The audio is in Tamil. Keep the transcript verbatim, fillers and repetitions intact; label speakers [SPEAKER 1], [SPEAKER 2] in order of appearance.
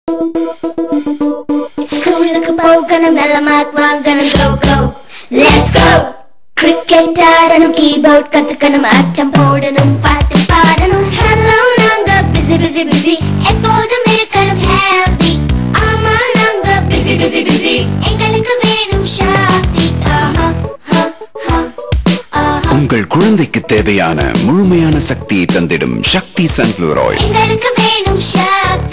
[SPEAKER 1] ஸ்கூலுக்கு போகணும் நல்ல மார்க் வாங்கணும் go go let's go cricket ஆடணும் கீபோர்ட் கத்துக்கணும் ஆட்டம் போடணும் பாட்டு பாடணும் ஹலோ நாங்க பிஸி பிஸி பிஸி எப்போதும் இருக்கணும் ஹெல்தி ஆமா நாங்க பிஸி பிஸி பிஸி எங்களுக்கு வேணும் சக்தி ஆஹா
[SPEAKER 2] உங்கள் குழந்தைக்கு தேவையான முழுமையான சக்தியை தந்திடும் சக்தி சன்ஃப்ளவர் ஆயில்
[SPEAKER 1] எங்களுக்கு வேணும் சக்தி